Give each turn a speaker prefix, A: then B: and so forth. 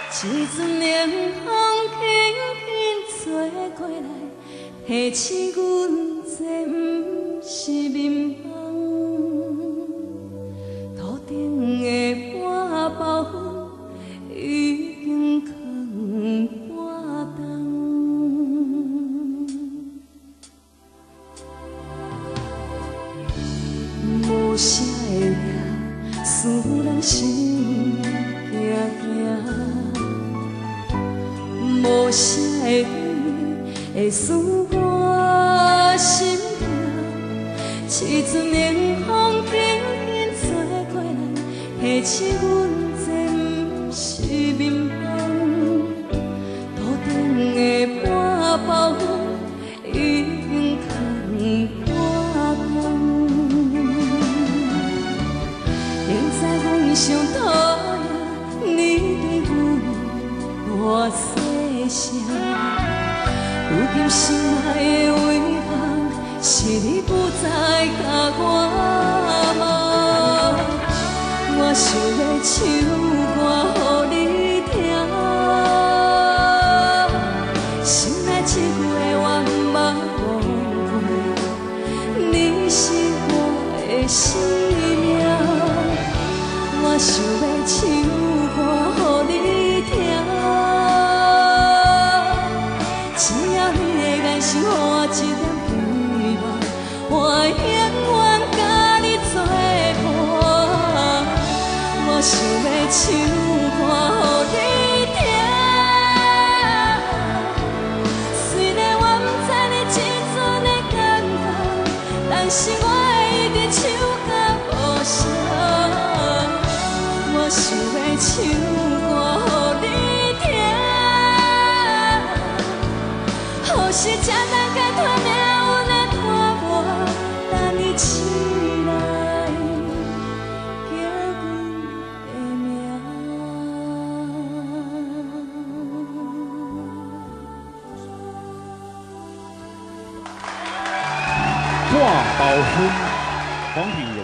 A: 一阵凉风轻轻吹过来，提醒阮这不是眠梦。头顶的半包云已经藏半冬，无啥会掠，使人心惊惊。 无啥的雨会使我心痛，一阵凉风轻轻吹过来，提醒阮这不是眠梦。头顶的半包云已经藏半冬，明知阮伤讨厌你对阮大声。 如今心内的遗憾，是你不再甲我问。我想要唱歌予你听，心内一句话我忘过，你是我的生命。我想要唱歌予你听。 是予我一点希望，我永远甲你作伴。我想要唱歌予你听，虽然我不知你这阵的感觉，但是我会一直唱到无声。我想要唱歌予你听。 或是才能解脱命运的拖磨，等你醒来，叫阮的名。
B: 挂包分，黄品源。